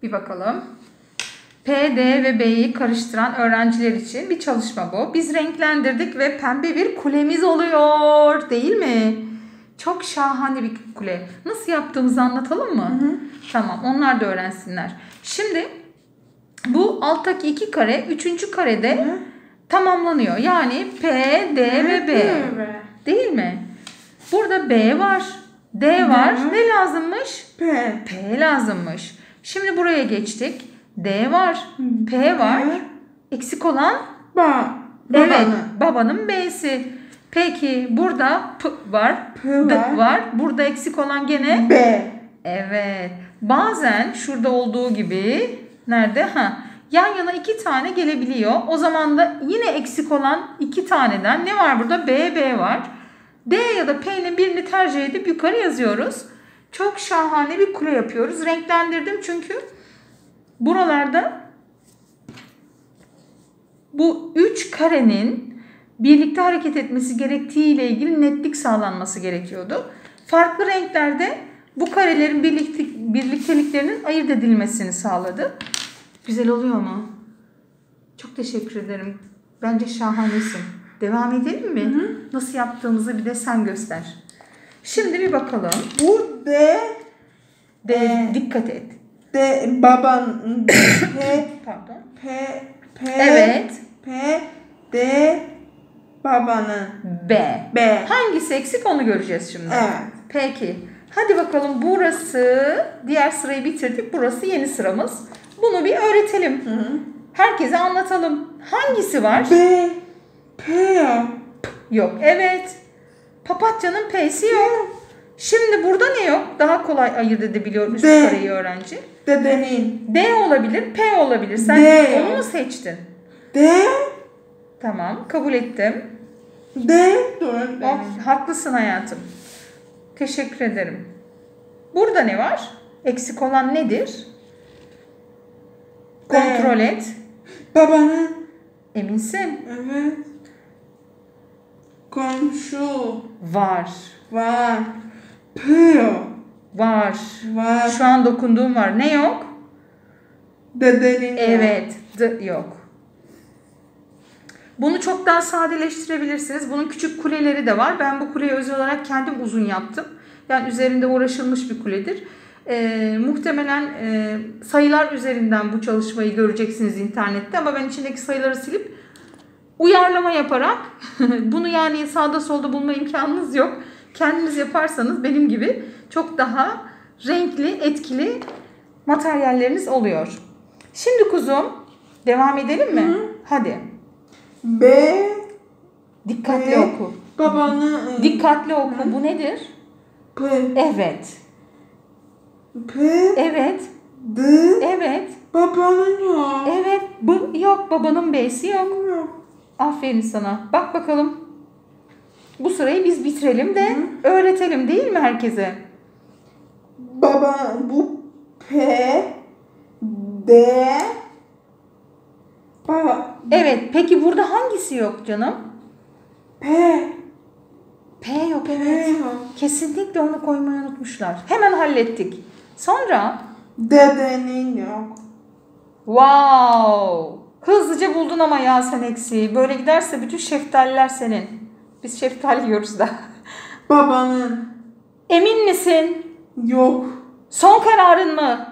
Bir bakalım. P, D ve B'yi karıştıran öğrenciler için bir çalışma bu. Biz renklendirdik ve pembe bir kulemiz oluyor. Değil mi? Çok şahane bir kule. Nasıl yaptığımızı anlatalım mı? Hı hı. Tamam, onlar da öğrensinler. Şimdi bu alttaki 2 kare 3. karede tamamlanıyor. Yani P, D ve B. Değil mi? Burada B var. D var. Ne lazımmış? P lazımmış. Şimdi buraya geçtik. D var. P var. Eksik olan? Evet. Babanın B'si. Peki burada P var. D var. Burada eksik olan gene? B. Evet. Bazen şurada olduğu gibi nerede? Yan yana 2 tane gelebiliyor. O zaman da yine eksik olan 2 taneden ne var burada? B var. D ya da P'nin birini tercih edip yukarı yazıyoruz. Çok şahane bir kule yapıyoruz. Renklendirdim çünkü buralarda bu 3 karenin birlikte hareket etmesi gerektiği ile ilgili netlik sağlanması gerekiyordu. Farklı renklerde bu karelerin birlikteliklerinin ayırt edilmesini sağladı. Güzel oluyor mu? Çok teşekkür ederim. Bence şahanesin. Devam edelim mi? Hı. Nasıl yaptığımızı bir de sen göster. Şimdi bir bakalım. Bu D. Dikkat et. D baban P. Pardon. P. Evet. P. D. Babanın. B. Hangisi eksik onu göreceğiz şimdi. Evet. Peki. Hadi bakalım burası. Diğer sırayı bitirdik. Burası yeni sıramız. Bunu bir öğretelim. Hı. Herkese anlatalım. Hangisi var? P ya. Yok. Evet. Papatyanın P'si yok. Şimdi burada ne yok? Daha kolay ayırt edebiliyor üst kareyi öğrenci. Dedenin. D olabilir, P olabilir. Sen onu mu seçtin? D. Tamam, kabul ettim. D. Haklısın hayatım. Teşekkür ederim. Burada ne var? Eksik olan nedir? Kontrol et. Babanın. Eminsin? Evet. Komşu. Var. P. Var. Şu an dokunduğum var. Ne yok? Dedenin. Evet. Yok. Bunu çok daha sadeleştirebilirsiniz. Bunun küçük kuleleri de var. Ben bu kuleyi özel olarak kendim uzun yaptım. Yani üzerinde uğraşılmış bir kuledir. Muhtemelen sayılar üzerinden bu çalışmayı göreceksiniz internette. Ama ben içindeki sayıları silip uyarlama yaparak bunu yani sağda solda bulma imkanınız yok. Kendiniz yaparsanız benim gibi çok daha renkli, etkili materyalleriniz oluyor. Şimdi kuzum devam edelim mi? Hı. Hadi. B. Dikkatli oku. Babanın. Dikkatli oku. Bu nedir? P. Evet. P. Evet. D. Evet. Babanın yok. Evet. Bu yok. Babanın B'si yok. Aferin sana. Bak bakalım. Bu sırayı biz bitirelim de öğretelim değil mi herkese? Bu P. D. Baba. Evet. Peki burada hangisi yok canım? P yok evet. Kesinlikle onu koymayı unutmuşlar. Hemen hallettik. Sonra? Dedenin yok. Wow. Hızlıca buldun ama ya sen eksiği. Böyle giderse bütün şeftaliler senin. Biz şeftali yiyoruz da. Babanın. Emin misin? Yok. Son kararın mı?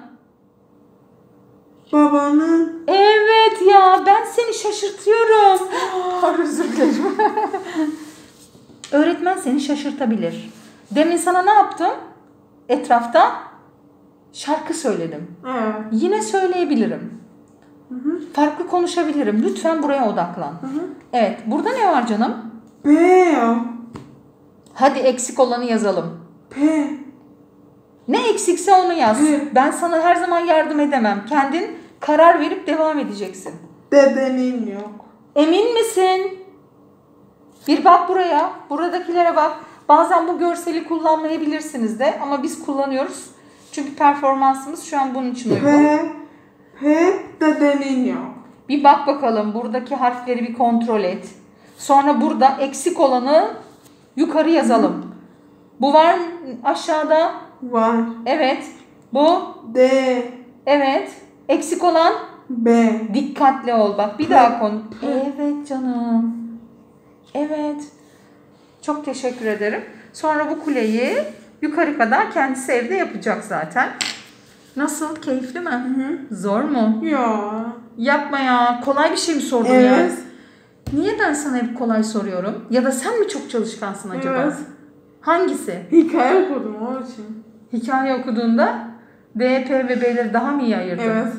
Babanın. Evet ya ben seni şaşırtıyorum. Özür dilerim. Öğretmen seni şaşırtabilir. Demin sana ne yaptım? Etrafta şarkı söyledim. Evet. Yine söyleyebilirim. Farklı konuşabilirim. Lütfen buraya odaklan. Evet. Burada ne var canım? P. Hadi eksik olanı yazalım. P. Ne eksikse onu yaz. Ben sana her zaman yardım edemem. Kendin karar verip devam edeceksin. Dedenin yok. Emin misin? Bir bak buraya. Buradakilere bak. Bazen bu görseli kullanmayabilirsiniz de. Ama biz kullanıyoruz. Çünkü performansımız şu an bunun için uygun. P. Dedenin yok. Bir bak bakalım. Buradaki harfleri bir kontrol et. Sonra burada eksik olanı yukarı yazalım. Bu var mı aşağıda? Var. Evet. Bu? D. Evet. Eksik olan B. dikkatli ol. Bak bir daha konu. Evet canım. Evet. Çok teşekkür ederim. Sonra bu kuleyi yukarı kadar kendisi evde yapacak zaten. Nasıl? Keyifli mi? Hı. Zor mu? Yo. Yapma ya. Kolay bir şey mi sordun ya? Evet. Niye ben sana hep kolay soruyorum? Ya da sen mi çok çalışkansın acaba? Evet. Hangisi? Hikaye okudum o için. Hikaye okuduğunda D, P ve B'leri daha mı iyi ayırdın? Evet.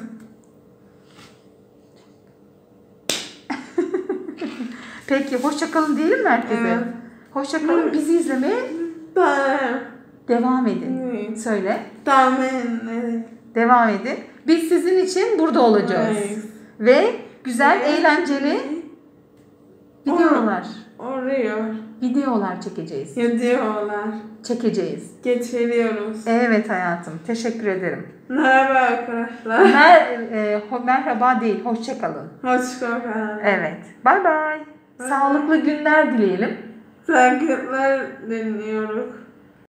Peki hoşça kalın diyelim mi herkese? Evet. Hoşça kalın. Bizi izlemeye Tamam. devam edin. Evet. Söyle. Tamam. Evet. Devam edin. Biz sizin için burada olacağız. Evet. Ve güzel, eğlenceli videolar. Videolar çekeceğiz. Gidiyorlar. Çekeceğiz. Geçiriyoruz. Evet hayatım. Teşekkür ederim. Merhaba arkadaşlar. Merhaba değil. Hoşça kalın. Hoşçakalın. Evet. Bay bay. Sağlıklı günler dileyelim. Sakatlar dinliyoruz.